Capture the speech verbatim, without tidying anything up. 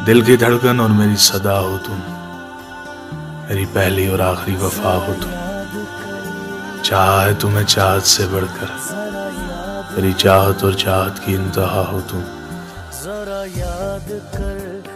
दिल की धड़कन और मेरी सदा हो तुम, मेरी पहली और आखिरी वफा हो तुम। चाह है तुम्हें चाहत से बढ़कर, मेरी चाहत और चाहत की इंतहा हो तुम। जरा याद कर